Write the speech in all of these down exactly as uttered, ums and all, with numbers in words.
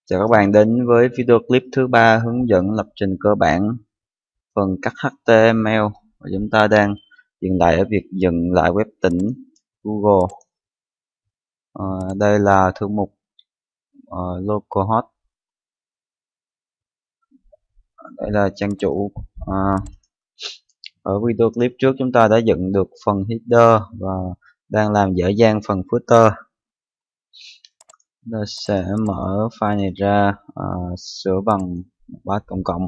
Chào các bạn đến với video clip thứ ba hướng dẫn lập trình cơ bản phần cắt hát tê em lờ, và chúng ta đang dừng lại ở việc dựng lại web tĩnh Google. À, đây là thư mục uh, localhost. Đây là trang chủ. À, ở video clip trước chúng ta đã dựng được phần header và đang làm dở dang phần footer. Chúng ta sẽ mở file này ra, uh, sửa bằng path cộng cộng.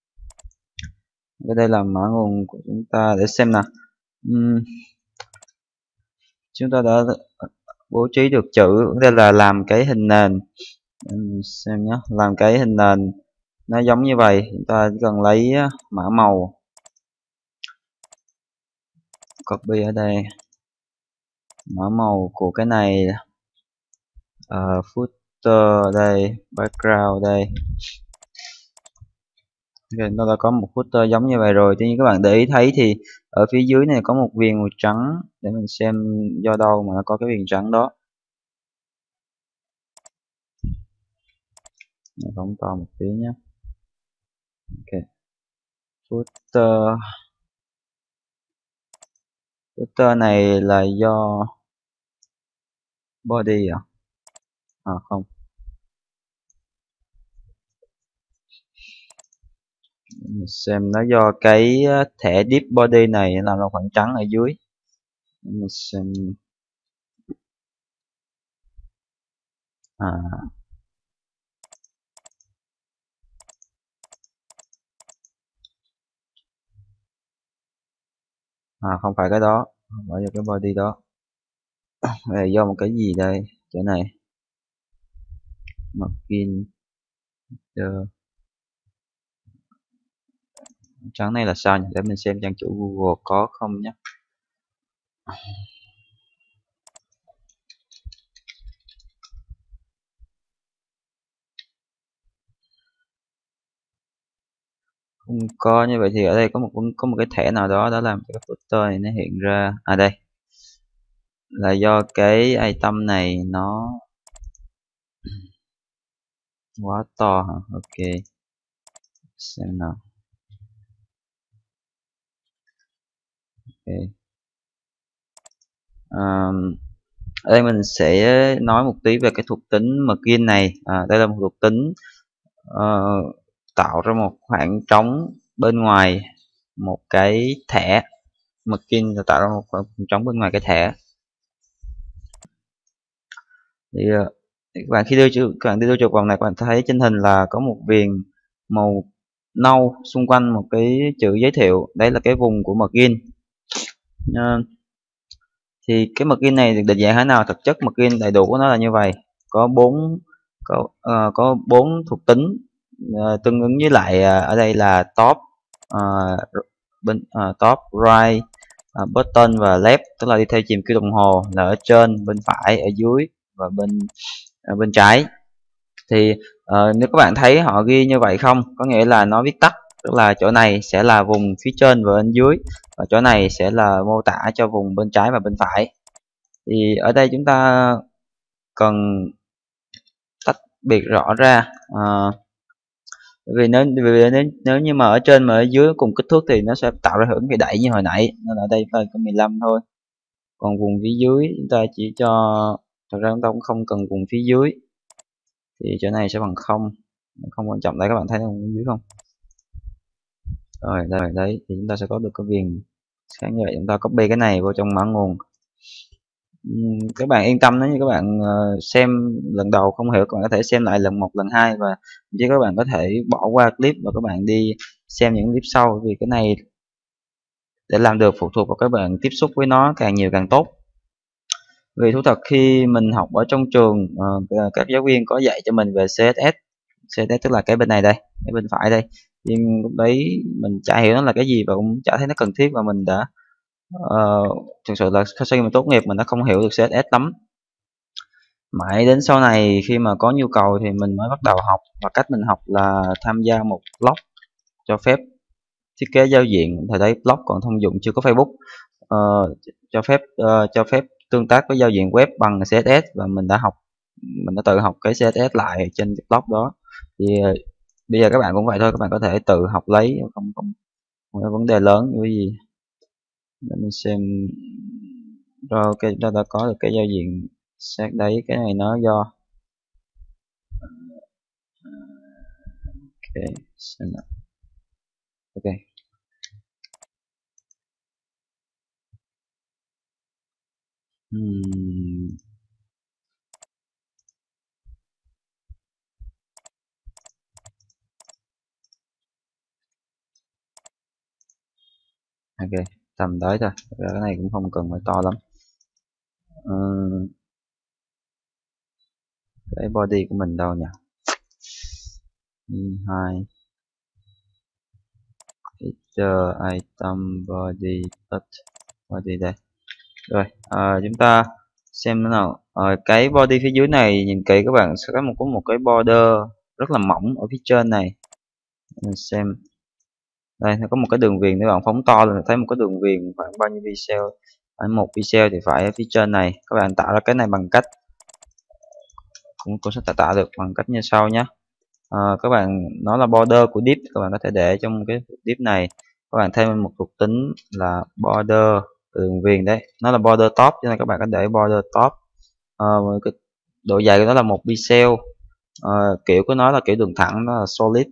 Đây là mã nguồn của chúng ta để xem nào. Uhm, chúng ta đã bố trí được chữ, đây là làm cái hình nền. Uhm, xem nhé, làm cái hình nền nó giống như vậy. Chúng ta chỉ cần lấy mã màu, copy ở đây mã màu của cái này, uh, footer ở đây, background ở đây. Okay, nó đã có một footer giống như vậy rồi. Tuy nhiên các bạn để ý thấy thì ở phía dưới này có một viền màu trắng, để mình xem do đâu mà nó có cái viền trắng đó. Này phóng to một tí nhé. Ok, footer footer này là do body à? À không, mình xem nó do cái thẻ div body này làm ra khoảng trắng ở dưới. Mình xem à, à không phải cái đó, không phải do cái body đó. Là do một cái gì đây, chỗ này margin trắng này là sao nhỉ? Để mình xem trang chủ Google có không nhé. Không có. Như vậy thì ở đây có một có một cái thẻ nào đó đã làm cho cái footer này nó hiện ra. À đây là do cái item này nó quá to hả? Ok, xem nào. Ok, um, ở đây mình sẽ nói một tí về cái thuộc tính margin này. À, đây là một thuộc tính uh, tạo ra một khoảng trống bên ngoài một cái thẻ. Margin là tạo ra một khoảng trống bên ngoài cái thẻ. Thì uh, các bạn khi đưa chữ các bạn đi đưa chuột vào này, các bạn thấy trên hình là có một viền màu nâu xung quanh một cái chữ giới thiệu. Đấy là cái vùng của margin. Uh, thì cái margin này được định dạng thế nào? Thực chất margin đầy đủ của nó là như vậy, có bốn có uh, có bốn thuộc tính uh, tương ứng với lại uh, ở đây là top, uh, bên uh, top, right, uh, button và left, tức là đi theo chìm kim đồng hồ, là ở trên, bên phải, ở dưới và bên uh, bên trái. Thì uh, nếu các bạn thấy họ ghi như vậy không, có nghĩa là nó viết tắt, tức là chỗ này sẽ là vùng phía trên và bên dưới, và chỗ này sẽ là mô tả cho vùng bên trái và bên phải. Thì ở đây chúng ta cần tách biệt rõ ra, uh, vì nếu vì nếu, nếu như mà ở trên mà ở dưới cùng kích thước thì nó sẽ tạo ra hưởng cái đẩy như hồi nãy, nên ở đây phải có mười lăm thôi. Còn vùng phía dưới chúng ta chỉ cho, thật ra chúng ta cũng không cần vùng phía dưới, thì chỗ này sẽ bằng không, không quan trọng. Đây các bạn thấy vùng phía dưới không? Rồi đây, đấy thì chúng ta sẽ có được cái viền sáng như vậy. Chúng ta copy cái này vô trong mã nguồn. Uhm, các bạn yên tâm, nếu như các bạn uh, xem lần đầu không hiểu, các bạn có thể xem lại lần một, lần hai, và chứ các bạn có thể bỏ qua clip và các bạn đi xem những clip sau, vì cái này để làm được phụ thuộc vào các bạn tiếp xúc với nó càng nhiều càng tốt. Vì thú thật khi mình học ở trong trường, uh, các giáo viên có dạy cho mình về xê ét ét. xê ét ét tức là cái bên này đây, cái bên phải đây, nhưng lúc đấy mình chả hiểu nó là cái gì và cũng chả thấy nó cần thiết, và mình đã uh, thực sự là sau khi mình tốt nghiệp mình đã không hiểu được xê ét ét lắm. Mãi đến sau này khi mà có nhu cầu thì mình mới bắt đầu học, và cách mình học là tham gia một blog cho phép thiết kế giao diện. Thời đấy blog còn thông dụng, chưa có Facebook, uh, cho phép uh, cho phép tương tác với giao diện web bằng xê ét ét, và mình đã học mình đã tự học cái xê ét ét lại trên cái blog đó. Thì uh, bây giờ các bạn cũng vậy thôi, các bạn có thể tự học lấy, không không, không có vấn đề lớn như cái gì. Để mình xem rồi. Ok, chúng ta đã có được cái giao diện xác đấy. Cái này nó do ok xem nào. Ok, hmm. Ok, tầm tới thôi. Thực ra cái này cũng không cần phải to lắm. Uhm, cái body của mình đâu nhỉ? Hai Editor item body touch body đây. Rồi à, chúng ta xem thế nào. À, cái body phía dưới này nhìn kỹ các bạn sẽ có một có một cái border rất là mỏng ở phía trên này. Mình xem đây, nó có một cái đường viền, các bạn phóng to lên thấy một cái đường viền khoảng bao nhiêu pixel, khoảng một pixel thì phải ở phía trên này. Các bạn tạo ra cái này bằng cách cũng cũng sẽ tạo, tạo được bằng cách như sau nhé. À, các bạn nó là border của div, các bạn có thể để trong cái div này, các bạn thêm một thuộc tính là border đường viền đấy, nó là border top cho nên các bạn có để border top. À, cái độ dài của nó là một pixel. À, kiểu của nó là kiểu đường thẳng, nó là solid.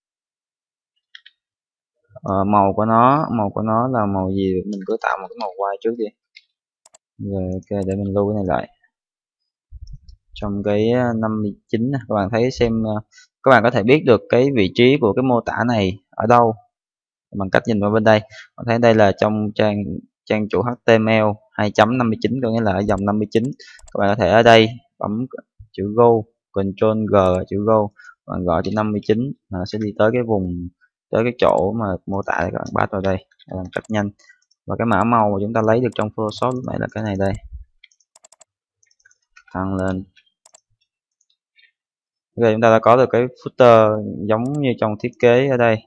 À, màu của nó màu của nó là màu gì, mình cứ tạo một cái màu white trước đi. Rồi ok, để mình lưu cái này lại trong cái năm mươi chín. Các bạn thấy xem, các bạn có thể biết được cái vị trí của cái mô tả này ở đâu bằng cách nhìn vào bên đây. Bạn thấy đây là trong trang trang chủ hát tê em lờ hai chấm năm mươi chín, có nghĩa là ở dòng năm mươi chín. Các bạn có thể ở đây bấm chữ go, Ctrl G chữ go, bạn gọi chữ năm mươi chín à, sẽ đi tới cái vùng, tới cái chỗ mà mô tả để các bạn bắt vào đây bằng cách nhanh. Và cái mã màu mà chúng ta lấy được trong Photoshop lúc này là cái này đây, thăng lên. Bây giờ chúng ta đã có được cái footer giống như trong thiết kế ở đây.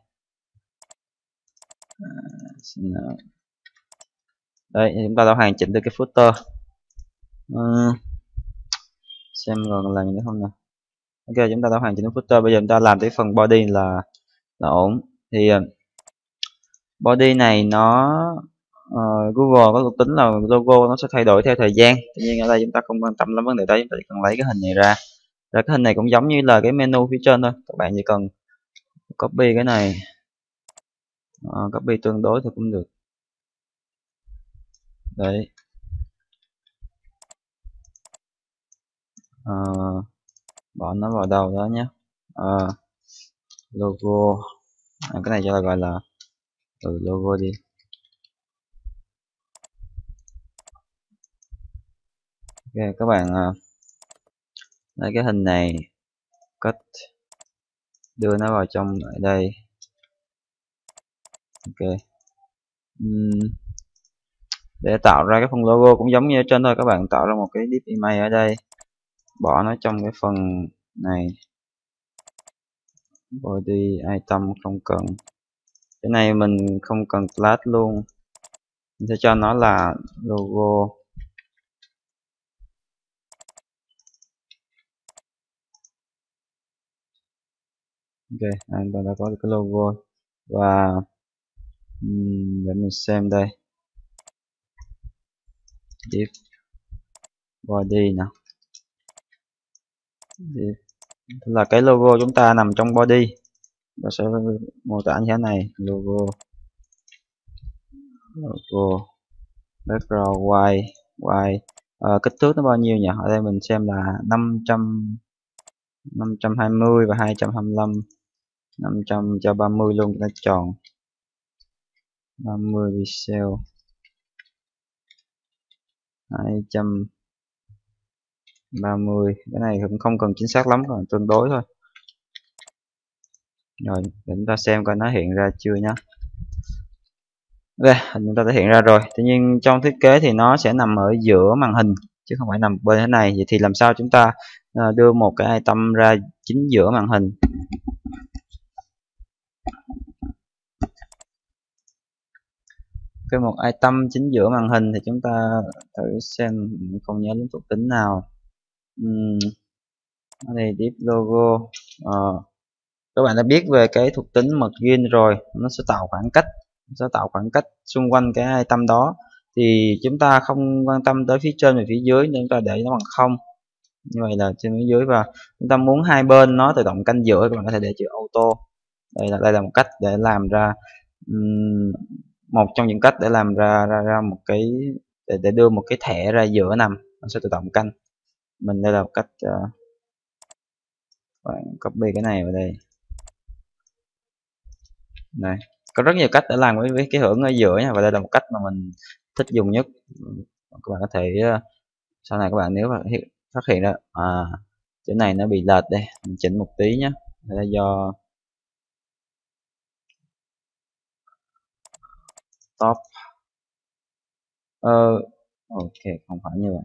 Đây, chúng ta đã hoàn chỉnh được cái footer. Ừ. Xem còn làm gì nữa không nè. Ok, chúng ta đã hoàn chỉnh footer. Bây giờ chúng ta làm tới phần body là là ổn. Thì body này nó uh, Google có thuộc tính là logo nó sẽ thay đổi theo thời gian. Tuy nhiên ở đây chúng ta không quan tâm lắm vấn đề đó, chúng ta chỉ cần lấy cái hình này ra. Rồi cái hình này cũng giống như là cái menu phía trên thôi, các bạn chỉ cần copy cái này, uh, copy tương đối thì cũng được. Đấy, uh, bỏ nó vào đầu đó nhé. Uh, logo à, cái này cho là gọi là ừ, logo đi. Ok, các bạn uh, lấy cái hình này, cắt đưa nó vào trong ở đây. Ok, uhm. để tạo ra cái phần logo cũng giống như ở trên thôi, các bạn tạo ra một cái div image ở đây, bỏ nó trong cái phần này. Body item không cần, cái này mình không cần class luôn, mình sẽ cho nó là logo. Ok, anh ta đã có được cái logo. Và um, để mình xem đây, div body nào, div là cái logo chúng ta nằm trong body, nó sẽ mô tả như thế này. Logo logo background white white à, kích thước nó bao nhiêu nhỉ? Ở đây mình xem là năm trăm, năm trăm hai mươi và hai trăm hai mươi lăm. Năm trăm cho ba mươi luôn, nó tròn ba mươi pixel. Hai trăm ba mươi, cái này cũng không cần chính xác lắm, còn tương đối thôi. Rồi để chúng ta xem coi nó hiện ra chưa nhá. Ok, chúng ta đã hiện ra rồi. Tuy nhiên trong thiết kế thì nó sẽ nằm ở giữa màn hình chứ không phải nằm bên thế này. Vậy thì làm sao chúng ta uh, đưa một cái item ra chính giữa màn hình? Cái một item chính giữa màn hình thì chúng ta thử xem, không nhớ đến thuộc tính nào. Uhm, Ở đây div logo. Ờ, các bạn đã biết về cái thuộc tính margin rồi, nó sẽ tạo khoảng cách, nó sẽ tạo khoảng cách xung quanh cái item đó, thì chúng ta không quan tâm tới phía trên và phía dưới nên chúng ta để nó bằng không. Như vậy là trên phía dưới, và chúng ta muốn hai bên nó tự động canh giữa, các bạn có thể để chữ auto. Đây là đây là một cách để làm ra um, một trong những cách để làm ra ra ra một cái để, để đưa một cái thẻ ra giữa nằm, nó sẽ tự động canh. Mình đây là một cách uh, bạn copy cái này vào đây. Này, có rất nhiều cách để làm với, với cái hưởng ở giữa nha, và đây là một cách mà mình thích dùng nhất. Các bạn có thể uh, sau này các bạn nếu mà phát hiện ra à, chỗ này nó bị lệch, đây mình chỉnh một tí nhé, là do top ờ ok, không phải như vậy.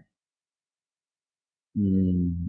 Uhm.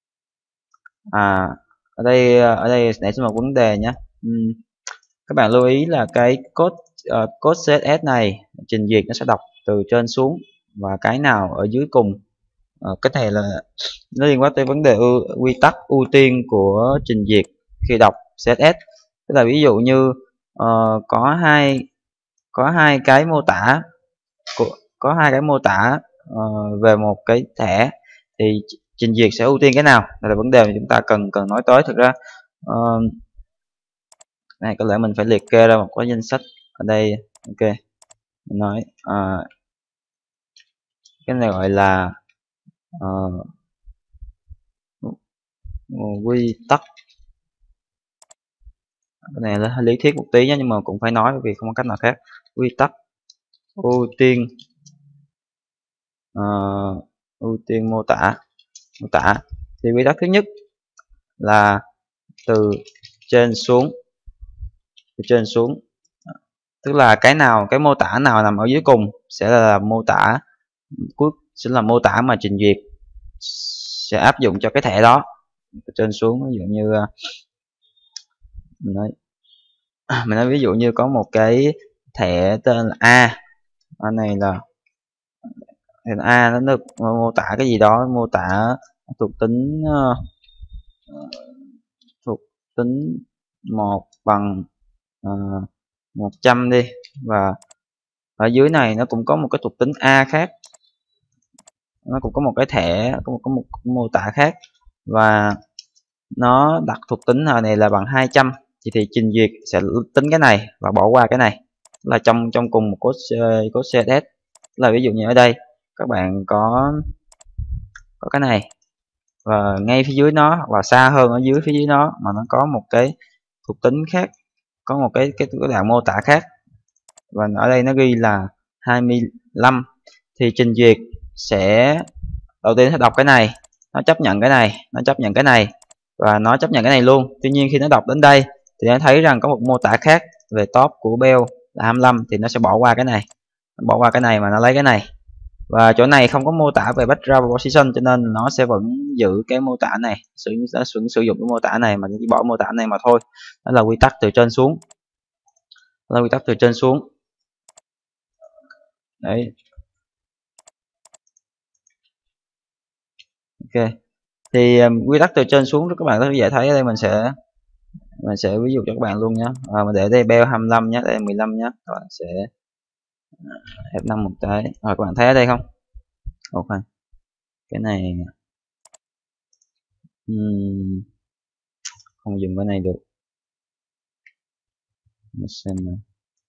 à ở đây ở đây nãy sẽ một vấn đề nhé. Uhm. Các bạn lưu ý là cái code uh, code xê ét ét này trình duyệt nó sẽ đọc từ trên xuống, và cái nào ở dưới cùng. uh, cái này là nó liên quan tới vấn đề ưu, quy tắc ưu tiên của trình duyệt khi đọc xê ét ét. Tức là ví dụ như uh, có hai có hai cái mô tả có hai cái mô tả uh, về một cái thẻ, thì trình duyệt sẽ ưu tiên cái nào, đây là vấn đề mà chúng ta cần cần nói tới. Thực ra uh, này có lẽ mình phải liệt kê ra một cái danh sách ở đây. Ok, mình nói uh, cái này gọi là uh, quy tắc. Cái này là lý thuyết một tí nhé, nhưng mà cũng phải nói vì không có cách nào khác. Quy tắc ưu tiên uh, ưu tiên mô tả mô tả thì quy tắc thứ nhất là từ trên xuống, từ trên xuống tức là cái nào cái mô tả nào nằm ở dưới cùng sẽ là mô tả cuối, sẽ là mô tả mà trình duyệt sẽ áp dụng cho cái thẻ đó. Từ trên xuống, ví dụ như mình nói mình nói ví dụ như có một cái thẻ tên là A, ở này là thẻ A, nó được mô tả cái gì đó, mô tả thuộc tính uh, thuộc tính một bằng uh, một trăm đi, và ở dưới này nó cũng có một cái thuộc tính A khác, nó cũng có một cái thẻ có một, có một mô tả khác, và nó đặt thuộc tính này là bằng hai trăm, thì, thì trình duyệt sẽ tính cái này và bỏ qua cái này, là trong trong cùng một code code xê ét ét. Là ví dụ như ở đây các bạn có có cái này, và ngay phía dưới nó hoặc là xa hơn ở dưới phía dưới nó mà nó có một cái thuộc tính khác, có một cái cái, cái đoạn mô tả khác, và ở đây nó ghi là hai mươi lăm, thì trình duyệt sẽ đầu tiên sẽ đọc cái này, nó chấp nhận cái này, nó chấp nhận cái này và nó chấp nhận cái này luôn. Tuy nhiên khi nó đọc đến đây thì nó thấy rằng có một mô tả khác về top của Bell là hai mươi lăm, thì nó sẽ bỏ qua cái này, bỏ qua cái này mà nó lấy cái này. Và chỗ này không có mô tả về background position, cho nên nó sẽ vẫn giữ cái mô tả này, sử sử, sử dụng cái mô tả này mà chỉ bỏ mô tả này mà thôi. Đó là quy tắc từ trên xuống, đó là quy tắc từ trên xuống. Đấy. Ok, thì um, quy tắc từ trên xuống các bạn có thể thấy ở đây, mình sẽ mình sẽ ví dụ cho các bạn luôn nhé. À, mình để đây Bell hai mươi lăm nhé, đây mười lăm nhé, các bạn sẽ ép năm một cái, rồi các bạn thấy ở đây không? Ok, cái này uhm, không dùng cái này được, mình xem nào.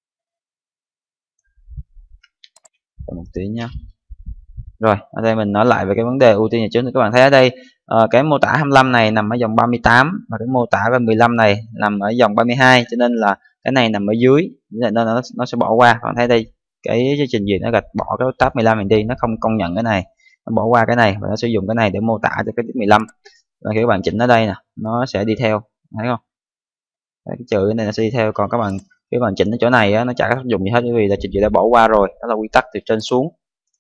Một tí nhé. Rồi ở đây mình nói lại về cái vấn đề ưu tiên nhà trước, thì các bạn thấy ở đây uh, cái mô tả hai mươi lăm này nằm ở dòng ba mươi tám, và cái mô tả về mười lăm này nằm ở dòng ba mươi hai, cho nên là cái này nằm ở dưới, nên nó, nó sẽ bỏ qua. Các bạn thấy đây cái chương trình duyệt nó gạch bỏ cái tab mười lăm mình đi, nó không công nhận cái này, nó bỏ qua cái này và nó sử dụng cái này để mô tả cho cái mười lăm. Và khi các bạn chỉnh ở đây nè, nó sẽ đi theo, thấy không? Đấy, cái chữ này nó sẽ đi theo, còn các bạn khi bạn chỉnh ở chỗ này á, nó chả có tác dụng gì hết, bởi vì là trình duyệt đã bỏ qua rồi. Đó là quy tắc từ trên xuống.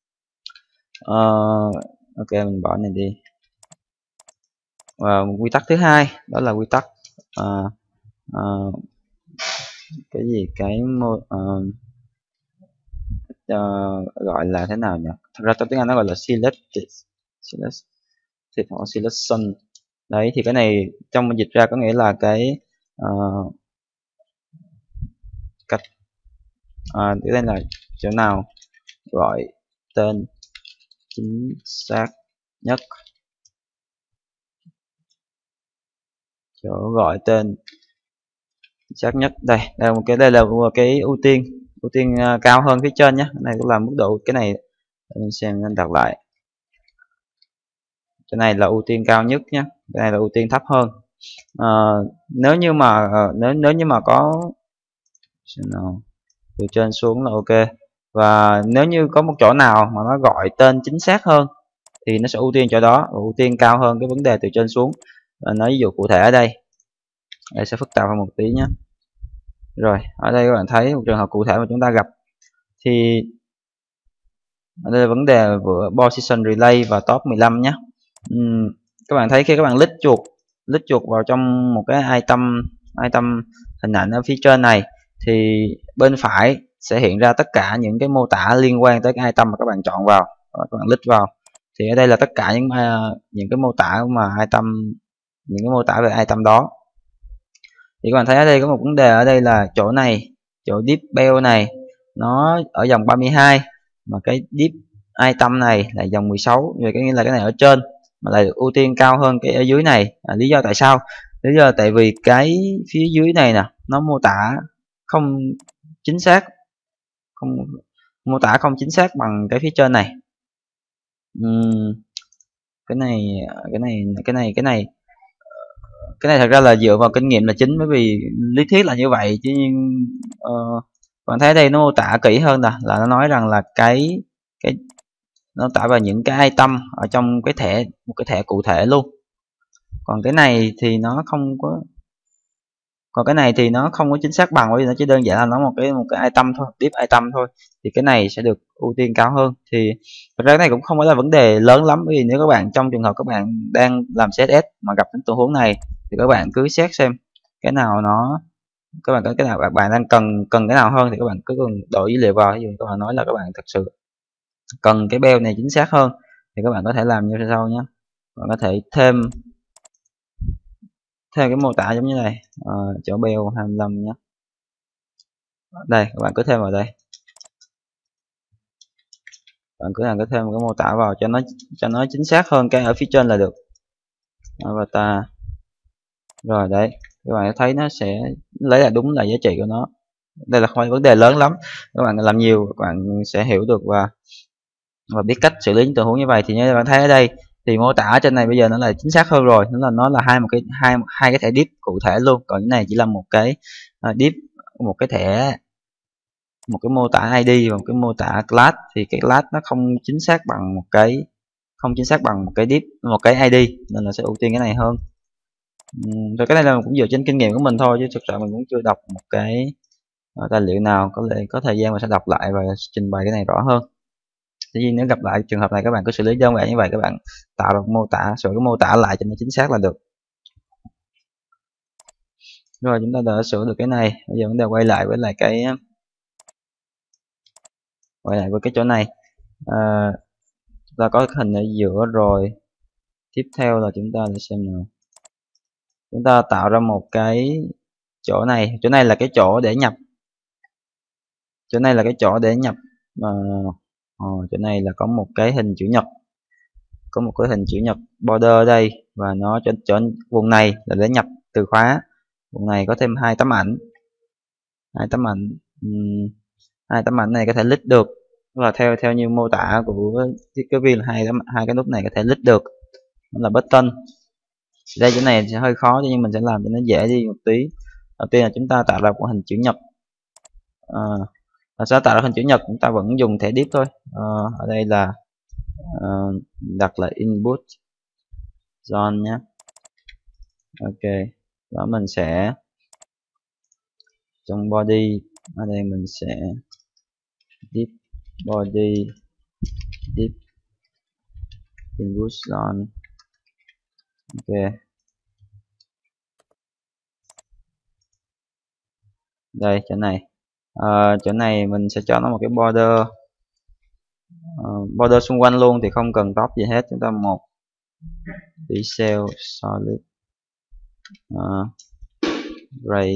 Uh, ok, mình bỏ này đi. Và quy tắc thứ hai đó là quy tắc uh, uh, cái gì cái mô uh, uh, gọi là thế nào nhỉ? Thật ra trong tiếng Anh nó gọi là selected, selected hoặc selection. Đấy thì cái này trong mình dịch ra có nghĩa là cái uh, cách à, cái đây là chỗ nào gọi tên chính xác nhất, chỗ gọi tên chính xác nhất. Đây đây là một cái đây là một cái ưu tiên ưu tiên uh, cao hơn phía trên nhé. Cái này cũng là mức độ, cái này mình xem nên đặt lại, cái này là ưu tiên cao nhất nhé, cái này là ưu tiên thấp hơn. À, nếu như mà uh, nếu nếu như mà có nào, từ trên xuống là ok, và nếu như có một chỗ nào mà nó gọi tên chính xác hơn thì nó sẽ ưu tiên chỗ đó, ưu tiên cao hơn cái vấn đề từ trên xuống. À, nói ví dụ cụ thể ở đây, đây sẽ phức tạp hơn một tí nhé. Rồi ở đây các bạn thấy một trường hợp cụ thể mà chúng ta gặp thì ở đây là vấn đề của position relay và top mười lăm nhé. Uhm, các bạn thấy khi các bạn lít chuột lít chuột vào trong một cái item item hình ảnh ở phía trên này thì bên phải sẽ hiện ra tất cả những cái mô tả liên quan tới cái item mà các bạn chọn vào, các bạn lít vào thì ở đây là tất cả những uh, những cái mô tả mà item những cái mô tả về item đó. Thì các bạn thấy ở đây có một vấn đề, ở đây là chỗ này, chỗ deep bell này nó ở dòng ba mươi hai mà cái deep item này là dòng mười sáu, vậy có nghĩa là cái này ở trên mà lại được ưu tiên cao hơn cái ở dưới này. À, lý do tại sao? Lý do tại vì cái phía dưới này nè nó mô tả không chính xác, không mô tả không chính xác bằng cái phía trên này. uhm, cái này cái này cái này cái này cái này thật ra là dựa vào kinh nghiệm là chính, bởi vì lý thuyết là như vậy chứ nhưng uh, bạn thấy đây nó mô tả kỹ hơn nè, là nó nói rằng là cái cái nó tả vào những cái item ở trong cái thẻ, một cái thẻ cụ thể luôn. Còn cái này thì nó không có còn cái này thì nó không có chính xác bằng, bởi vì nó chỉ đơn giản là nó một cái một cái item thôi, deep item thôi, thì cái này sẽ được ưu tiên cao hơn. Thì thật ra cái này cũng không phải là vấn đề lớn lắm, bởi vì nếu các bạn trong trường hợp các bạn đang làm xê ét ét mà gặp những tình huống này thì các bạn cứ xét xem cái nào nó các bạn có cái nào bạn bạn đang cần cần cái nào hơn thì các bạn cứ cần đổi dữ liệu vào. Ví dụ các bạn nói là các bạn thật sự cần cái bell này chính xác hơn thì các bạn có thể làm như sau nhé. Bạn có thể thêm theo cái mô tả giống như này, à, chỗ bell hai mươi lăm nhé. Đây các bạn cứ thêm vào đây, bạn cứ làm cứ thêm một cái mô tả vào cho nó cho nó chính xác hơn cái ở phía trên là được. Avatar rồi đấy, các bạn thấy nó sẽ lấy là đúng là giá trị của nó. Đây là không phải vấn đề lớn lắm, các bạn làm nhiều các bạn sẽ hiểu được và và biết cách xử lý những tình huống như vậy. Thì như các bạn thấy ở đây thì mô tả trên này bây giờ nó là chính xác hơn rồi, nó là nó là hai một cái hai hai cái thẻ deep cụ thể luôn, còn cái này chỉ là một cái uh, deep một cái thẻ, một cái mô tả i đê và một cái mô tả class, thì cái class nó không chính xác bằng một cái không chính xác bằng một cái deep một cái i đê, nên là sẽ ưu tiên cái này hơn. Uhm, rồi cái này là cũng dựa trên kinh nghiệm của mình thôi, chứ thực sự mình cũng chưa đọc một cái uh, tài liệu nào, có lẽ có thời gian mình sẽ đọc lại và trình bày cái này rõ hơn. Tuy nhiên nếu gặp lại trường hợp này các bạn cứ xử lý đơn giản như vậy, các bạn tạo được mô tả, sửa cái mô tả lại cho nó chính xác là được. Rồi chúng ta đã sửa được cái này, bây giờ chúng ta quay lại với lại cái quay lại với cái chỗ này. À, chúng ta có cái hình ở giữa rồi, tiếp theo là chúng ta để xem nào, chúng ta tạo ra một cái chỗ này, chỗ này là cái chỗ để nhập chỗ này là cái chỗ để nhập à, Ờ, chỗ này là có một cái hình chữ nhật, có một cái hình chữ nhật border ở đây, và nó cho chỗ vùng này là để nhập từ khóa, vùng này có thêm hai tấm ảnh hai tấm ảnh uhm, hai tấm ảnh này có thể list được, là theo theo như mô tả của thiết kế viên là hai tấm hai cái nút này có thể list được, đó là button. Đây chỗ này sẽ hơi khó nhưng mình sẽ làm cho nó dễ đi một tí. Đầu tiên là chúng ta tạo ra một hình chữ nhật. À, và sẽ tạo ra hình chữ nhật chúng ta vẫn dùng thẻ deep thôi. À, ở đây là uh, đặt là input zone nhé. Ok, đó mình sẽ trong body, ở đây mình sẽ deep body deep input zone. Ok, đây chỗ này à, chỗ này mình sẽ cho nó một cái border uh, border xung quanh luôn thì không cần top gì hết, chúng ta một pixel solid uh, gray.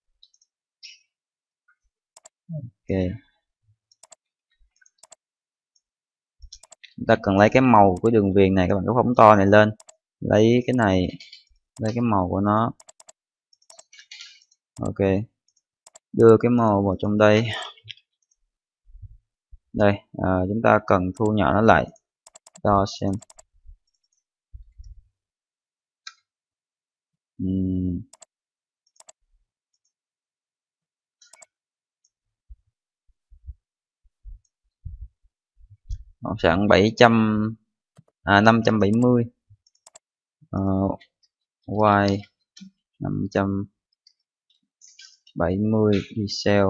Ok, chúng ta cần lấy cái màu của đường viền này, các bạn có phóng to này lên, lấy cái này, lấy cái màu của nó. Ok, đưa cái màu vào trong đây. Đây, à, chúng ta cần thu nhỏ nó lại, đo xem. Uhm. Khoảng bảy trăm, à, năm trăm bảy mươi, uh, y năm trăm bảy mươi pixel.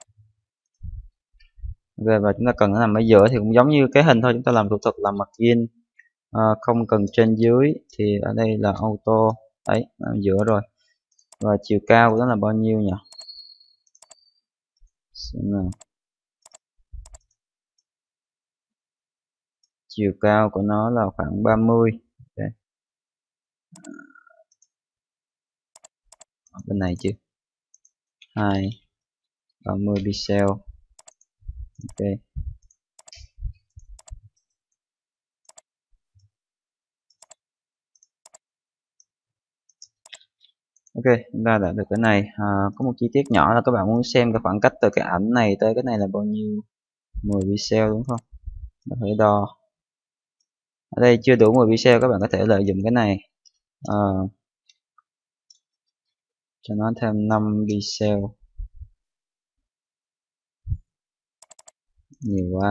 Ok, và chúng ta cần nó nằm ở giữa thì cũng giống như cái hình thôi, chúng ta làm thủ thuật làm margin, à, không cần trên dưới, thì ở đây là auto, đấy, ở giữa rồi. Và chiều cao của nó là bao nhiêu nhỉ? Chiều cao của nó là khoảng ba mươi. Okay. Ở bên này chứ, hai ba mươi pixel. Ok, ok, chúng ta đã được cái này. À, có một chi tiết nhỏ là các bạn muốn xem cái khoảng cách từ cái ảnh này tới cái này là bao nhiêu, mười pixel đúng không? Có thể đo. Ở đây chưa đủ mười pixel, các bạn có thể lợi dụng cái này, à, cho nó thêm năm pixel. Nhiều quá.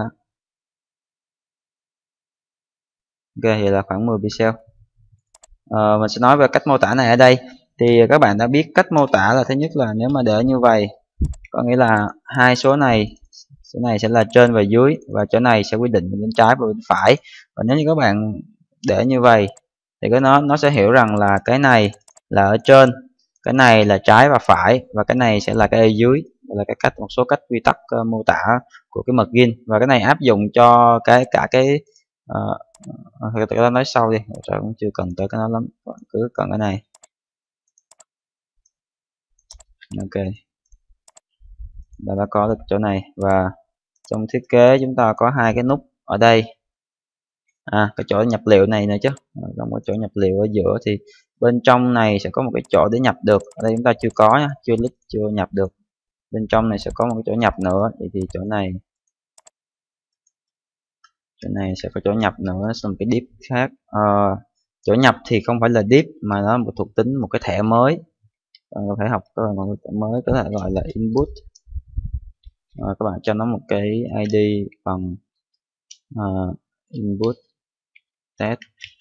Ok, vậy là khoảng mười pixel. À, mình sẽ nói về cách mô tả này ở đây. Thì các bạn đã biết cách mô tả là thứ nhất là nếu mà để như vậy, có nghĩa là hai số này, số này sẽ là trên và dưới, và chỗ này sẽ quyết định bên trái và bên phải. Và nếu như các bạn để như vậy thì cái nó nó sẽ hiểu rằng là cái này là ở trên, cái này là trái và phải, và cái này sẽ là cái ở dưới. Đây là cái cách, một số cách quy tắc uh, mô tả của cái margin, và cái này áp dụng cho cái cả cái uh, uh, ta nói sau đi, rồi cũng chưa cần tới cái nó lắm, cứ cần cái này. Ok, đã đã có được chỗ này. Và trong thiết kế chúng ta có hai cái nút ở đây, à cái chỗ nhập liệu này nữa chứ, trong cái chỗ nhập liệu ở giữa thì bên trong này sẽ có một cái chỗ để nhập được. Ở đây chúng ta chưa có nhá, chưa list chưa nhập được. Bên trong này sẽ có một cái chỗ nhập nữa, thì, thì chỗ này chỗ này sẽ có chỗ nhập nữa, xong cái div khác. À, chỗ nhập thì không phải là div mà nó một thuộc tính một cái thẻ mới, có thể học có một cái thẻ mới có thể gọi là input. À, các bạn cho nó một cái i đê bằng uh, input test.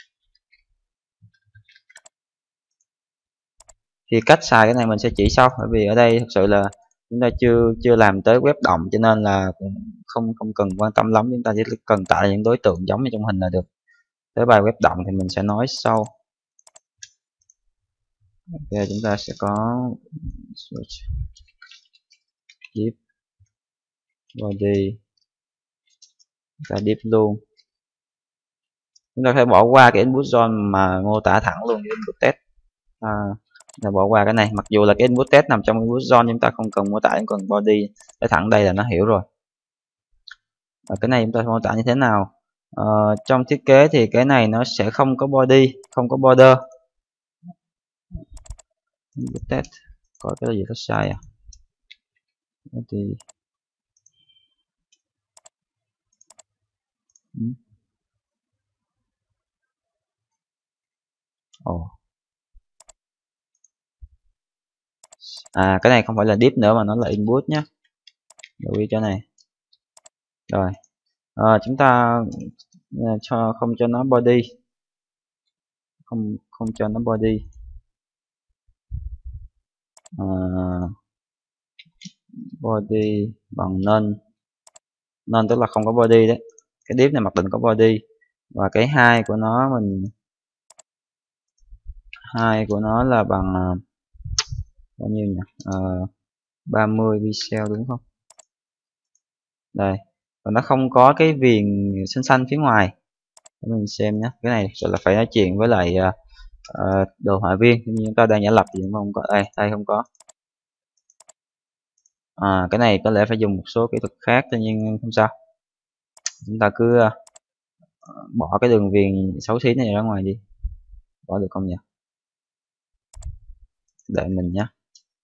Thì cách xài cái này mình sẽ chỉ sau, bởi vì ở đây thật sự là chúng ta chưa chưa làm tới web động, cho nên là không không cần quan tâm lắm, chúng ta chỉ cần tạo những đối tượng giống như trong hình là được. Tới bài web động thì mình sẽ nói sau. Ok, chúng ta sẽ có div body, ta div luôn. Chúng ta phải bỏ qua cái input zone mà mô tả thẳng luôn cái input test. À, là bỏ qua cái này, mặc dù là cái input test nằm trong input zone, chúng ta không cần mô tả, không cần body, để thẳng đây là nó hiểu rồi. Và cái này chúng ta mô tả như thế nào? À, trong thiết kế thì cái này nó sẽ không có body, không có border. Input test có cái gì nó sai à? Thì ồ, à cái này không phải là div nữa mà nó là input nhé, lưu ý chỗ này. Rồi, à, chúng ta cho không cho nó body, không không cho nó body. À, body bằng none, none tức là không có body đấy, cái div này mặc định có body. Và cái hai của nó mình hai của nó là bằng bao nhiêu nhỉ? À, ba mươi pixel đúng không? Đây, và nó không có cái viền xanh xanh phía ngoài, để mình xem nhé. Cái này là phải nói chuyện với lại uh, uh, đồ họa viên, nhưng chúng ta đang giả lập thì không có đây, đây không có. À, cái này có lẽ phải dùng một số kỹ thuật khác, tuy nhiên không sao, chúng ta cứ uh, bỏ cái đường viền xấu xí này ra ngoài đi. Bỏ được không nhỉ? Đợi mình nhé.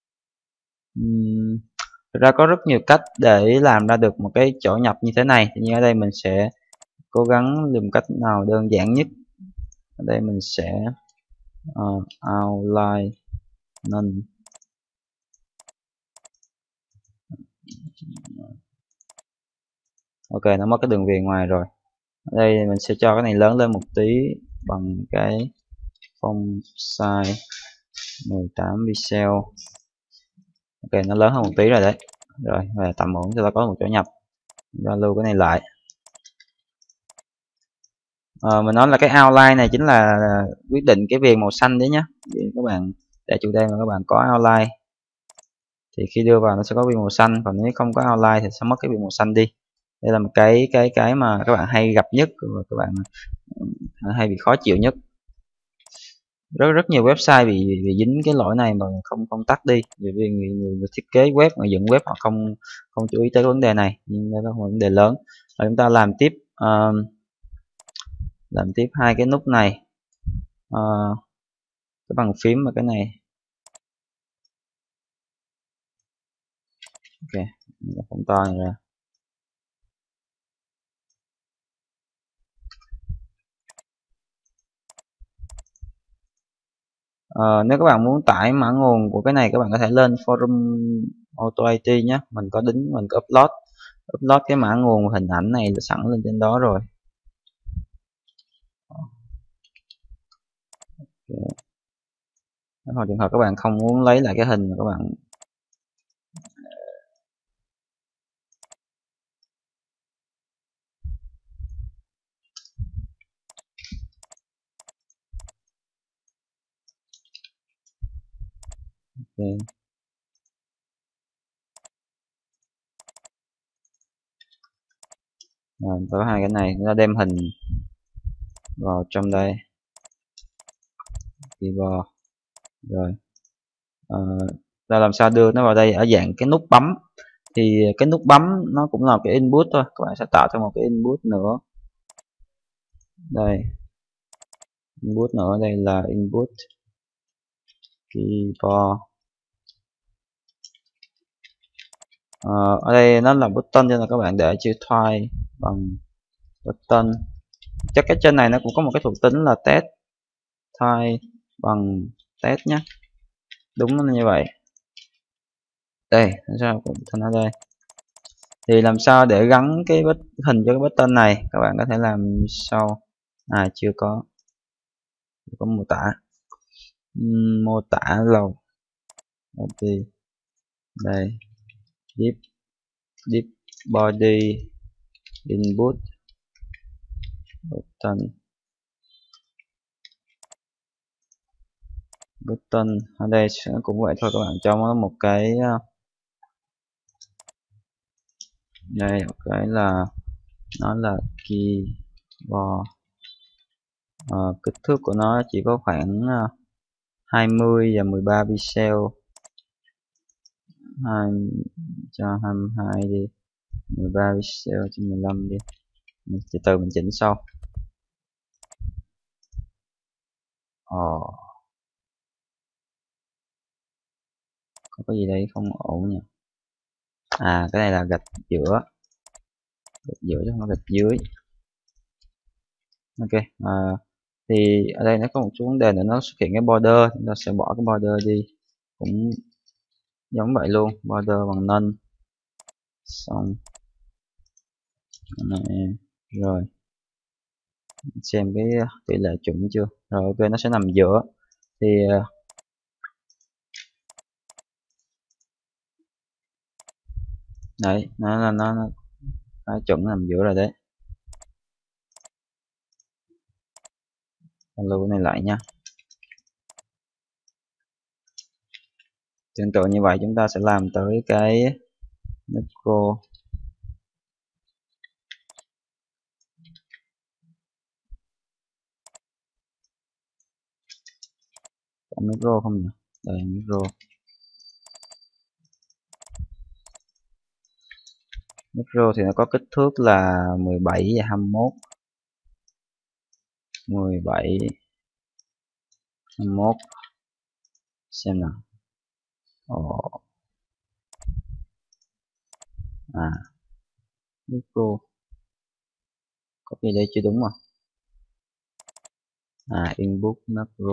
Uhm, thực ra có rất nhiều cách để làm ra được một cái chỗ nhập như thế này, tuy nhiên ở đây mình sẽ cố gắng dùng cách nào đơn giản nhất. Ở đây mình sẽ uh, outline none. Ok, nó mất cái đường viền ngoài rồi. Ở đây mình sẽ cho cái này lớn lên một tí bằng cái font size mười tám pixel. Ok, nó lớn hơn một tí rồi đấy. Rồi, và tầm ổn cho ta có một chỗ nhập. Ta lưu cái này lại. À, mình nói là cái outline này chính là quyết định cái viền màu xanh đấy nhé. Thì các bạn để chủ đề mà các bạn có outline thì khi đưa vào nó sẽ có viền màu xanh, còn nếu không có outline thì sẽ mất cái viền màu xanh đi. Đây là một cái cái cái mà các bạn hay gặp nhất và các bạn hay bị khó chịu nhất. Rất rất nhiều website bị, bị, bị dính cái lỗi này mà không không tắt đi, vì vì người, người, người thiết kế web, người dựng web họ không không chú ý tới vấn đề này, nhưng đây là một vấn đề lớn. Và chúng ta làm tiếp uh, làm tiếp hai cái nút này, uh, cái bàn phím và cái này. Ok, phóng to này ra. Uh, nếu các bạn muốn tải mã nguồn của cái này, các bạn có thể lên forum AutoIT nhé. Mình có đính, mình có upload upload cái mã nguồn hình ảnh này sẵn lên trên đó rồi. Nếu trường hợp các bạn không muốn lấy lại cái hình mà các bạn okay. Rồi, có hai cái này nó đem hình vào trong đây, keyboard rồi. À, là làm sao đưa nó vào đây ở dạng cái nút bấm, thì cái nút bấm nó cũng là cái input thôi, các bạn sẽ tạo thêm một cái input nữa. Đây, input nữa, đây là input keyboard. À, ở đây nó là button cho nên các bạn để chữ type bằng button. Chắc cái trên này nó cũng có một cái thuộc tính là test type bằng test nhé, đúng là như vậy. Đây, sao cũng thành ở đây. Thì làm sao để gắn cái hình cho cái button này, các bạn có thể làm sau. À, chưa có chưa có mô tả. Uhm, mô tả lầu body. Đây, deep deep body input button button ở đây cũng vậy thôi, các bạn cho nó một cái đây, một cái là nó là keyboard. À, kích thước của nó chỉ có khoảng hai mươi và mười ba pixel, hai cho hai mươi hai đi, mười ba pixel cho mười lăm đi, mình từ từ mình chỉnh sau. Ồ, có cái gì đấy không ổn nhỉ? À, cái này là gạch giữa, gạch giữa chứ không phải gạch dưới. Ok, à, thì ở đây nó có một số vấn đề nữa, nó xuất hiện cái border, chúng ta sẽ bỏ cái border đi, cũng giống vậy luôn, border bằng none. Xong này, rồi xem cái tỷ lệ chuẩn chưa. Rồi ok, nó sẽ nằm giữa, thì đấy, nó là nó, nó, nó chuẩn nằm giữa rồi đấy. Lưu cái này lại nha. Tương tự như vậy chúng ta sẽ làm tới cái macro. có micro không nhỉ? Đây micro. Micro thì nó có kích thước là mười bảy và hai mươi mốt. mười bảy hai mươi mốt. Xem nào. Ồ. À. Micro. Có gì đây chưa đúng à? À input macro.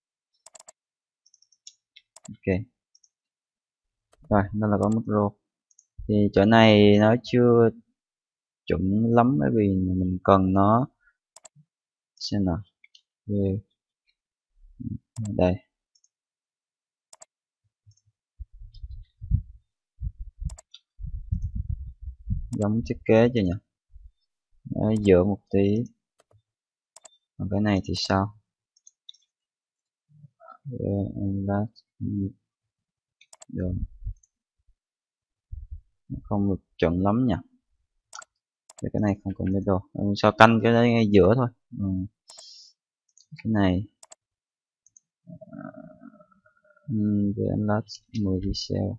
Ok. Rồi, đó là có macro. Thì chỗ này nó chưa chuẩn lắm bởi vì mình cần nó xem nào. Okay. Đây. Giống thiết kế chưa nhỉ? Đấy, dựa một tí. Còn cái này thì sao? Được. Không được chuẩn lắm nhỉ. Để cái này không cần middle. Ừ, sao canh cái đấy ngay giữa thôi. Ừ. Cái này uhm, về last mười pixel.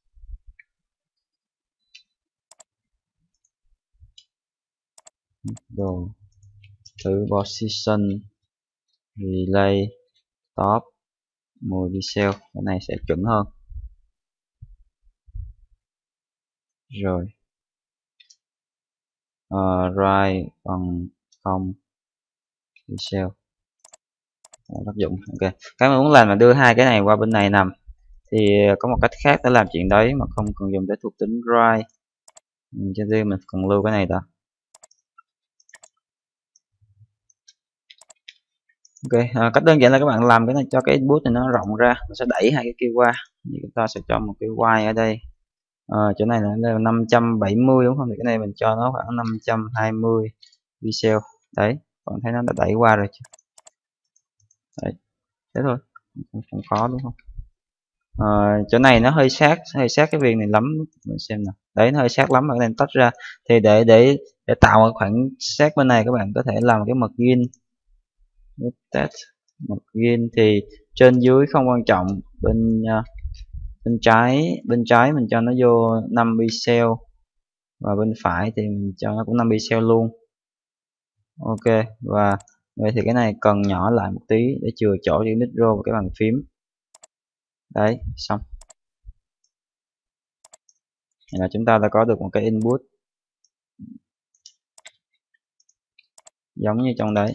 Middle. Thử position relay top mười pixel, cái này sẽ chuẩn hơn. Rồi uh, right bằng không pixel tác dụng. Ok, cái mà muốn làm là đưa hai cái này qua bên này nằm thì có một cách khác để làm chuyện đấy mà không cần dùng tới thuộc tính right. Trên riêng mình cần lưu cái này đó. Ok, à, cách đơn giản là các bạn làm cái này cho cái input này nó rộng ra, nó sẽ đẩy hai cái kia qua. Thì chúng ta sẽ cho một cái y ở đây. À, chỗ này là năm trăm bảy mươi đúng không? Thì cái này mình cho nó khoảng năm trăm hai mươi pixel. Đấy, bạn thấy nó đã đẩy qua rồi chứ. Đấy, thế thôi, không, không khó đúng không? À, chỗ này nó hơi sát, hơi sát cái viền này lắm, mình xem nào. Đấy, nó hơi sát lắm mà cái này tách ra. Thì để để để tạo một khoảng sát bên này, các bạn có thể làm cái margin. Test margin thì trên dưới không quan trọng, bên uh, bên trái bên trái mình cho nó vô năm pixel và bên phải thì mình cho nó cũng năm pixel luôn. Ok, và vậy thì cái này cần nhỏ lại một tí để chừa chỗ cho micro và cái bàn phím. Đấy, xong. Vậy là chúng ta đã có được một cái input giống như trong đấy.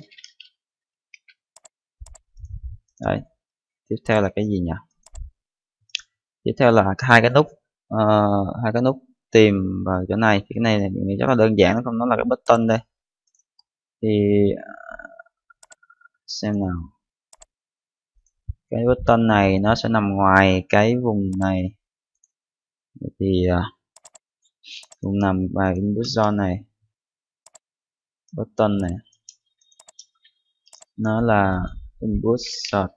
Đấy, tiếp theo là cái gì nhỉ? Tiếp theo là hai cái nút uh, hai cái nút tìm vào chỗ này. Thì cái này này rất là đơn giản, không, nó là cái button đây. Thì xem nào, cái button này nó sẽ nằm ngoài cái vùng này. Thì uh, vùng nằm vào input zone này. Button này nó là input search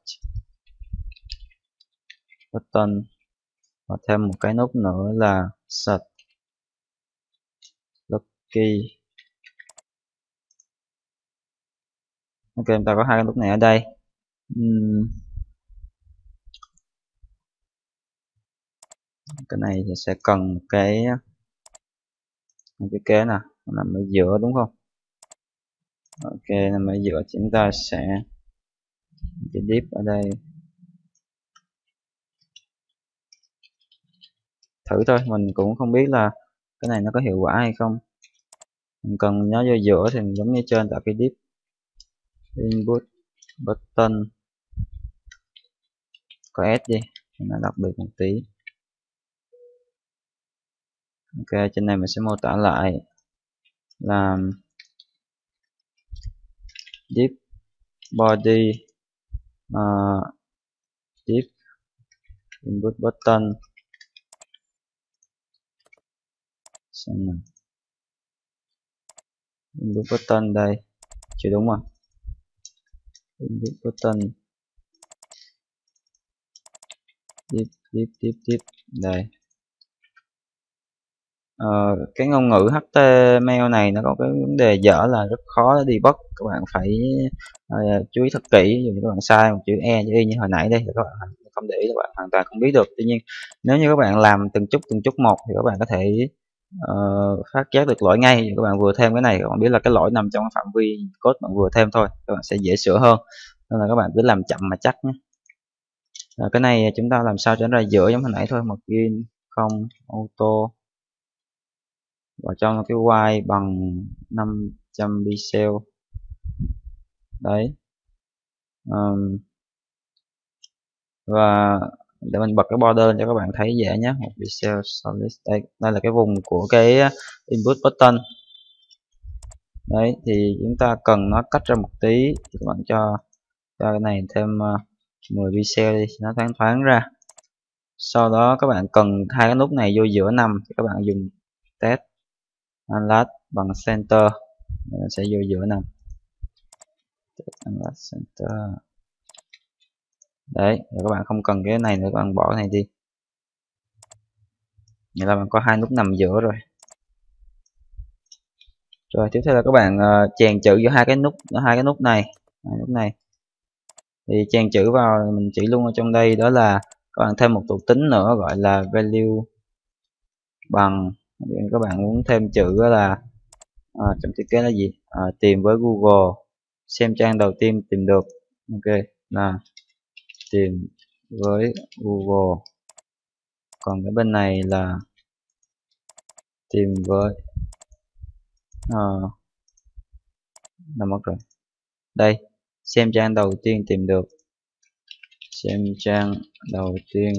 button, và thêm một cái nút nữa là search lucky. Ok, chúng ta có hai cái nút này ở đây. uhm. Cái này thì sẽ cần một cái một cái kế nào nằm ở giữa đúng không? Ok, nằm ở giữa chúng ta sẽ cái div ở đây. Thử thôi, mình cũng không biết là cái này nó có hiệu quả hay không. Mình cần nó vô giữa thì mình giống như trên tạo cái div input button có s đi, nó đặc biệt một tí. Ok, trên này mình sẽ mô tả lại là div body uh, div input button. Xem nào, input button đây chưa đúng không? Input button div div div div đây. uh, cái ngôn ngữ hát tê em lờ này nó có cái vấn đề dở là rất khó để debug. Các bạn phải uh, chú ý thật kỹ. Ví dụ như các bạn sai một chữ e chữ y như hồi nãy đây, thì các bạn không để ý, các bạn hoàn toàn không biết được. Tuy nhiên nếu như các bạn làm từng chút từng chút một thì các bạn có thể uh, phát giác được lỗi ngay. Các bạn vừa thêm cái này, các bạn biết là cái lỗi nằm trong phạm vi code bạn vừa thêm thôi, các bạn sẽ dễ sửa hơn. Nên là các bạn cứ làm chậm mà chắc nhé. À, cái này chúng ta làm sao cho nó ra giữa giống hồi nãy thôi. Một in không auto vào trong cái y bằng năm trăm pixel đấy. um, và để mình bật cái border cho các bạn thấy dễ nhé. Một pixel solid, đây, đây là cái vùng của cái input button đấy. Thì chúng ta cần nó cách ra một tí, thì các bạn cho cho cái này thêm uh, mười pixel đi, nó thoáng thoáng ra. Sau đó các bạn cần hai cái nút này vô giữa nằm, thì các bạn dùng test unlad bằng center, nó sẽ vô giữa nằm. Unlad center đấy. Rồi các bạn không cần cái này nữa, các bạn bỏ cái này đi. Vậy là bạn có hai nút nằm giữa rồi. Rồi tiếp theo là các bạn uh, chèn chữ giữa hai cái nút hai cái nút này hai nút này thì chèn chữ vào. Mình chỉ luôn ở trong đây, đó là các bạn thêm một thuộc tính nữa gọi là value bằng. Các bạn muốn thêm chữ đó là à, trong thiết kế là gì, à, tìm với Google, xem trang đầu tiên tìm được. Ok, là tìm với Google. Còn cái bên này là tìm với uh, là mất rồi. Đây, xem trang đầu tiên tìm được, xem trang đầu tiên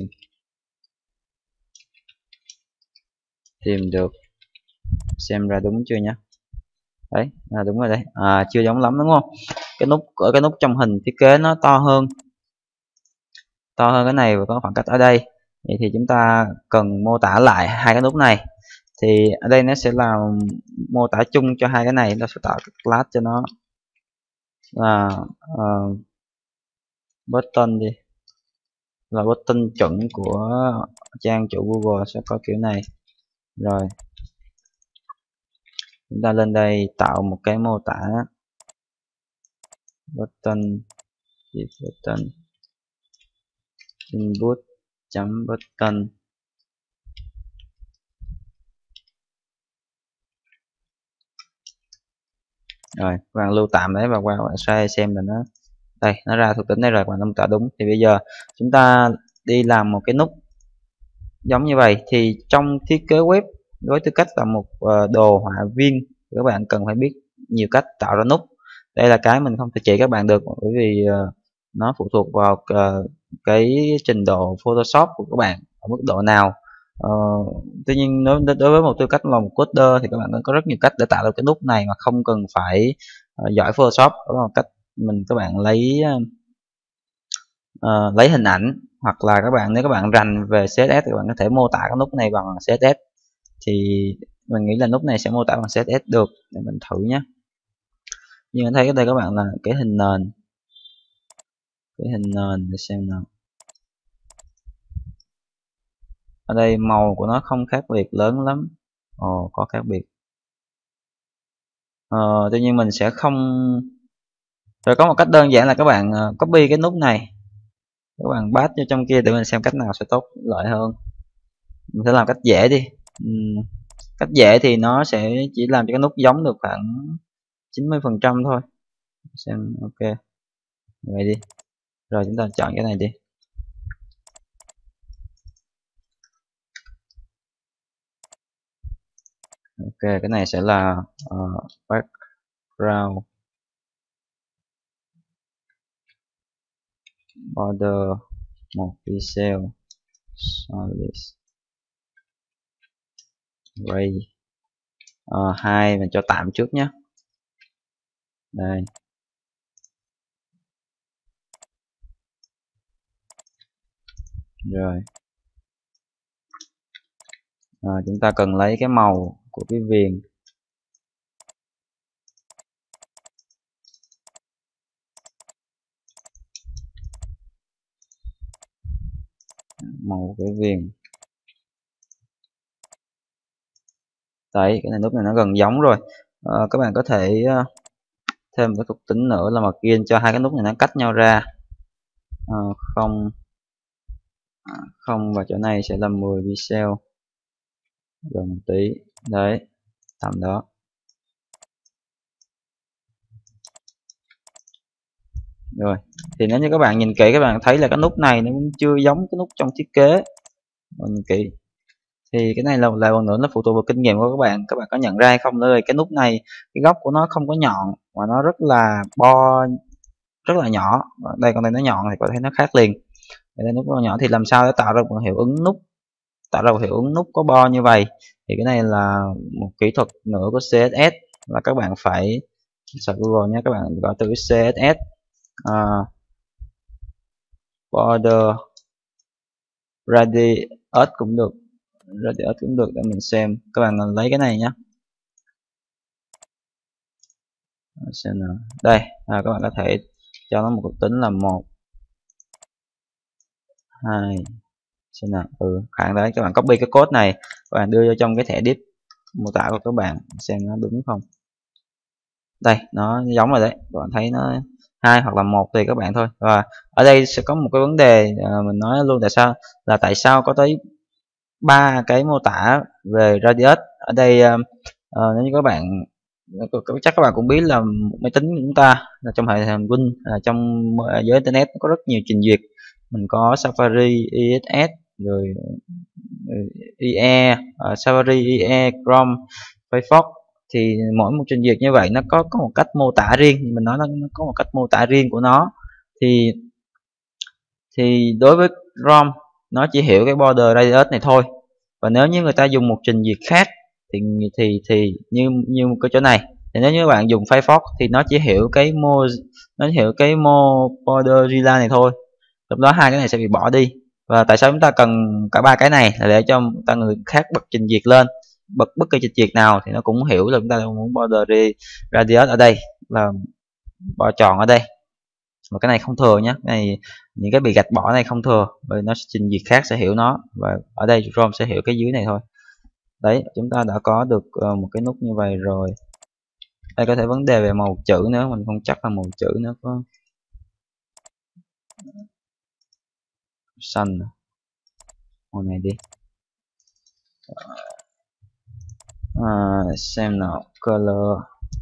tìm được, xem ra đúng chưa nhé. Đấy, là đúng rồi đấy. À, chưa giống lắm đúng không? Cái nút ở cái nút trong hình thiết kế nó to hơn to hơn cái này và có khoảng cách ở đây. Vậy thì chúng ta cần mô tả lại hai cái nút này. Thì ở đây nó sẽ là mô tả chung cho hai cái này. Nó sẽ tạo cái class cho nó là uh, button đi, là button chuẩn của trang chủ Google sẽ có kiểu này. Rồi chúng ta lên đây tạo một cái mô tả button button input chấm button. Rồi các bạn lưu tạm đấy và qua bạn sai xem là nó đây, nó ra thuộc tính đây rồi, bạn mô tả đúng. Thì bây giờ chúng ta đi làm một cái nút giống như vậy. Thì trong thiết kế web, với tư cách là một đồ họa viên, các bạn cần phải biết nhiều cách tạo ra nút. Đây là cái mình không thể chỉ các bạn được, bởi vì nó phụ thuộc vào cái trình độ Photoshop của các bạn ở mức độ nào. Ờ, tuy nhiên đối, đối với một tư cách là một coder thì các bạn có rất nhiều cách để tạo được cái nút này mà không cần phải uh, giỏi Photoshop. Đó là một cách mình các bạn lấy uh, lấy hình ảnh, hoặc là các bạn nếu các bạn rành về xê ét ét thì các bạn có thể mô tả cái nút này bằng xê ét ét. Thì mình nghĩ là nút này sẽ mô tả bằng xê ét ét được, để mình thử nhé. Nhưng mình thấy ở đây các bạn là cái hình nền cái hình nền để xem nào. Ở đây màu của nó không khác biệt lớn lắm. Ồ, có khác biệt. Ờ, tuy nhiên mình sẽ không. Rồi có một cách đơn giản là các bạn copy cái nút này, các bạn paste vô trong kia để mình xem cách nào sẽ tốt lợi hơn. Mình sẽ làm cách dễ đi. uhm, cách dễ thì nó sẽ chỉ làm cho cái nút giống được khoảng chín mươi phần trăm thôi. Xem ok vậy đi. Rồi chúng ta chọn cái này đi. Ok, cái này sẽ là uh, background border một pixel solid gray. Uh, hai mình cho tạm trước nhé. Đây. Rồi. À, chúng ta cần lấy cái màu của cái viền. Màu của cái viền. Đấy, cái này nút này nó gần giống rồi. À, các bạn có thể uh, thêm cái thuộc tính nữa là margin cho hai cái nút này nó cách nhau ra. À, không à, không và chỗ này sẽ là mười pixel, gần một tí. Đấy, tầm đó. Rồi, thì nếu như các bạn nhìn kỹ các bạn thấy là cái nút này nó cũng chưa giống cái nút trong thiết kế. Mình nhìn kỹ thì cái này là lại một nữa nó phụ thuộc vào kinh nghiệm của các bạn. Các bạn có nhận ra hay không nơi cái nút này cái góc của nó không có nhọn mà nó rất là bo, rất là nhỏ. Đây con này nó nhọn thì có thể nó khác liền. Đây nút nhỏ thì làm sao để tạo ra một hiệu ứng nút, tạo ra một hiệu ứng nút có bo như vậy, thì cái này là một kỹ thuật nữa của xê ét ét, là các bạn phải search Google nhé, các bạn gọi từ xê ét ét uh, border radius cũng được, radius cũng được để mình xem. Các bạn lấy cái này nhé, xem nào. Đây à, các bạn có thể cho nó một thuộc tính là một hai, xem nào. Ừ, khoảng đấy các bạn copy cái code này các bạn đưa vô trong cái thẻ div mô tả của các bạn xem nó đúng không. Đây nó giống rồi đấy, các bạn thấy nó hai hoặc là một tùy các bạn thôi. Và ở đây sẽ có một cái vấn đề à, mình nói luôn, tại sao là tại sao có tới ba cái mô tả về radius ở đây. Uh, uh, nếu như các bạn chắc các bạn cũng biết là máy tính của chúng ta là trong hệ thống Win, là trong giới internet có rất nhiều trình duyệt, mình có Safari, i ét ét, rồi i e, uh, Safari, i e, Chrome, Firefox. Thì mỗi một trình duyệt như vậy nó có có một cách mô tả riêng, mình nói là nó có một cách mô tả riêng của nó. Thì thì đối với Chrome nó chỉ hiểu cái border radius này thôi, và nếu như người ta dùng một trình duyệt khác thì thì thì như như cái chỗ này, thì nếu như bạn dùng Firefox thì nó chỉ hiểu cái mo nó hiểu cái mo border rila này thôi, lúc đó hai cái này sẽ bị bỏ đi. Và tại sao chúng ta cần cả ba cái này là để cho ta người khác bật trình duyệt lên, bật bất kỳ trình duyệt nào thì nó cũng hiểu là chúng ta muốn border radius ở đây là bo tròn ở đây, và cái này không thừa nhé, cái này những cái bị gạch bỏ này không thừa, bởi nó trình duyệt khác sẽ hiểu nó, và ở đây Chrome sẽ hiểu cái dưới này thôi. Đấy, chúng ta đã có được uh, một cái nút như vậy rồi. Đây có thể vấn đề về màu chữ nữa, mình không chắc là màu chữ nó có xanh, màu này đi. À, xem nào, color.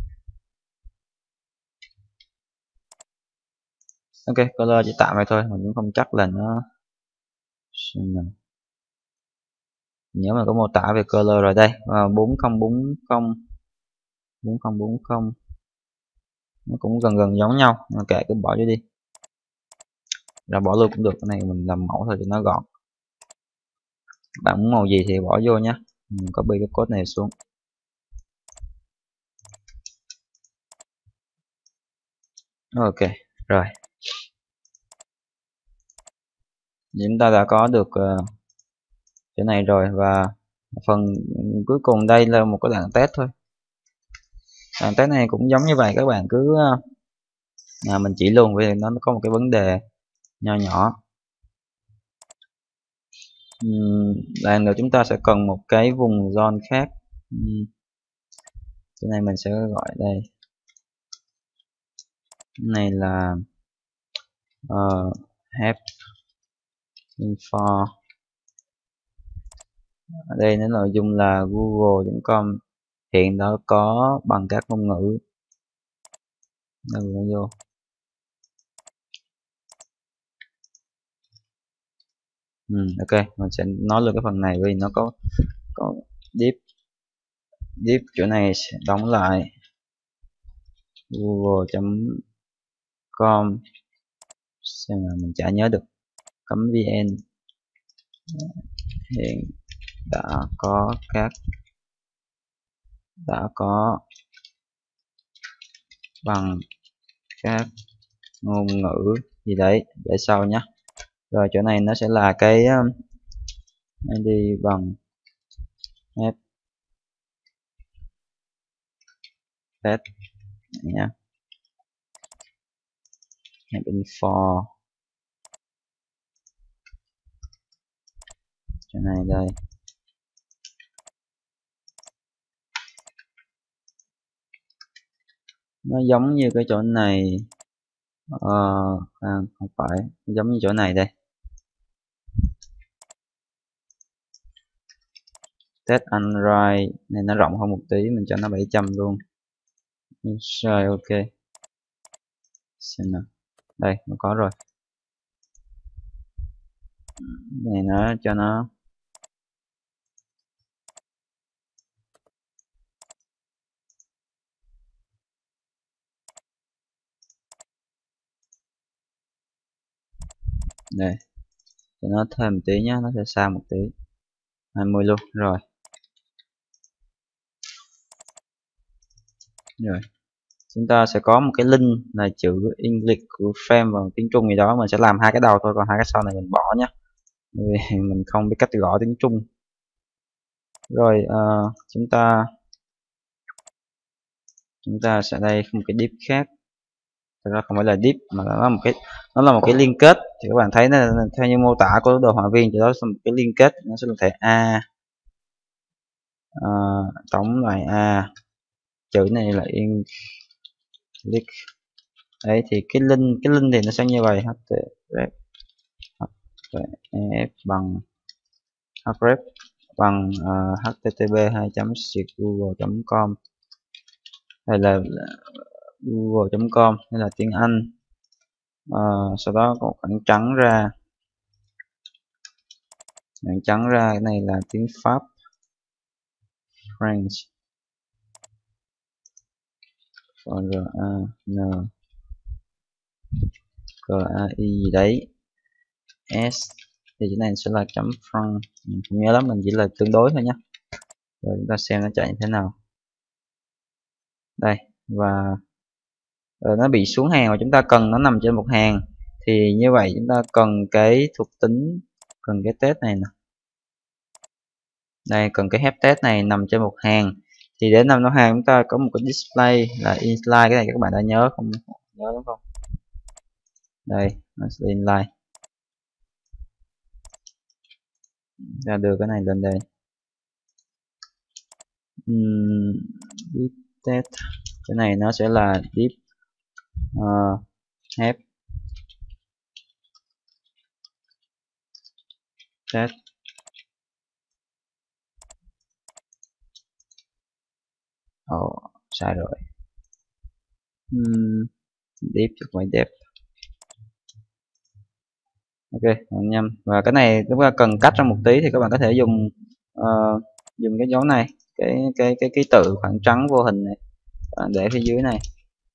Ok, color chỉ tạm vậy thôi, mình cũng không chắc là nó. Xem nào, nhớ mà có mô tả về color rồi đây, à, bốn không bốn không bốn không bốn không nó cũng gần gần giống nhau, kệ cứ bỏ vô đi, ra bỏ luôn cũng được, cái này mình làm mẫu thôi cho nó gọn. Bạn muốn màu gì thì bỏ vô nhé, mình copy cái code này xuống. Ok rồi, chúng ta đã có được uh, cái này rồi, và phần cuối cùng đây là một cái đoạn test thôi. Đoạn test này cũng giống như vậy, các bạn cứ à, mình chỉ luôn vì nó có một cái vấn đề nho nhỏ. uhm, đoạn nữa chúng ta sẽ cần một cái vùng zone khác. uhm, cái này mình sẽ gọi đây, cái này là uh, have info. Ở đây nó nội dung là google chấm com hiện đã có bằng các ngôn ngữ. Đâu vô. Ừ, ok, mình sẽ nói lên cái phần này vì nó có có div div chỗ này sẽ đóng lại google chấm com, xem là mình chả nhớ được, cấm vn hiện đã có các đã có bằng các ngôn ngữ gì đấy để sau nhé. Rồi chỗ này nó sẽ là cái um, đi bằng f test nhé, have info chỗ này đây. nó giống như cái chỗ này, ờ, à, không phải, giống như chỗ này đây. Test unwrite này nó rộng hơn một tí, mình cho nó bảy trăm luôn. Rồi, ok. Xem nào. Đây, nó có rồi. Này nó cho nó đây, cho nó thêm một tí nhé, nó sẽ xa một tí, hai mươi luôn. Rồi rồi chúng ta sẽ có một cái link là chữ English của frame và tiếng Trung gì đó, mình sẽ làm hai cái đầu thôi, còn hai cái sau này mình bỏ nhé, vì mình không biết cách gõ tiếng Trung. Rồi uh, chúng ta chúng ta sẽ đây một cái div khác, thực ra không phải là div mà nó là một cái nó là một cái liên kết. Thì các bạn thấy nó theo như mô tả của đồ họa viên thì đó là một cái liên kết, nó sẽ thể a uh, tổng loại a, chữ này là English. Đấy thì cái link cái link thì nó sẽ như vậy, href bằng href bằng uh, http hai chấm slash google chấm com hay là google chấm com hay là tiếng Anh, uh, sau đó có khoảng trắng ra, khoảng trắng ra cái này là tiếng Pháp, French, r a n g a i gì đấy, s thì cái này sẽ là chấm front, mình không nhớ lắm, mình chỉ là tương đối thôi nhé. Rồi chúng ta xem nó chạy như thế nào đây, và rồi nó bị xuống hàng và chúng ta cần nó nằm trên một hàng, thì như vậy chúng ta cần cái thuộc tính, cần cái test này nè, đây cần cái help test này nằm trên một hàng. Thì để nằm trong hàng chúng ta có một cái display là inline, cái này các bạn đã nhớ không, nhớ đúng không? Đây nó sẽ inline, ra đưa cái này lên đây. uhm, div test, cái này nó sẽ là div uh, help test. Ồ, oh, sai rồi. uhm, div chứ không phải def. Ok, nhầm. Và cái này chúng ta cần cách ra một tí thì các bạn có thể dùng uh, dùng cái dấu này, cái cái cái ký tự khoảng trắng vô hình này, bạn để phía dưới này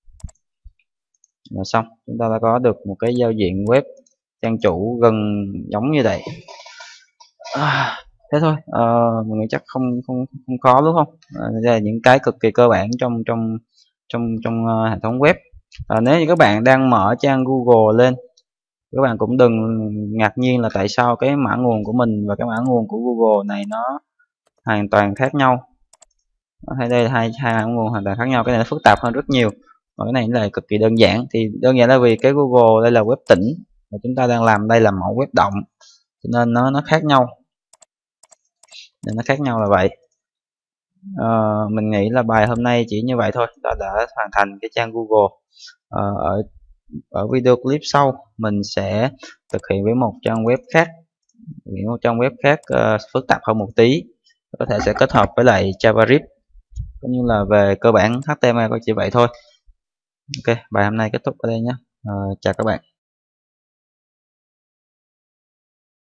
là xong. Chúng ta đã có được một cái giao diện web trang chủ gần giống như vậy. À, thế thôi, à, mình nghĩ chắc không không không khó đúng không? À, đây là những cái cực kỳ cơ bản trong trong trong trong uh, hệ thống web. À, nếu như các bạn đang mở trang Google lên, các bạn cũng đừng ngạc nhiên là tại sao cái mã nguồn của mình và cái mã nguồn của Google này nó hoàn toàn khác nhau. Hay đây là hai hai mã nguồn hoàn toàn khác nhau, cái này nó phức tạp hơn rất nhiều, và cái này là cực kỳ đơn giản. Thì đơn giản là vì cái Google đây là web tĩnh và chúng ta đang làm đây là mẫu web động, cho nên nó nó khác nhau, nên nó khác nhau là vậy. À, mình nghĩ là bài hôm nay chỉ như vậy thôi, ta đã hoàn thành cái trang Google. À, ở ở video clip sau mình sẽ thực hiện với một trang web khác, một trang web khác uh, phức tạp hơn một tí, có thể sẽ kết hợp với lại JavaScript, cũng như là về cơ bản hát tê em lờ có chỉ vậy thôi. Ok, bài hôm nay kết thúc ở đây nhé. À, chào các bạn.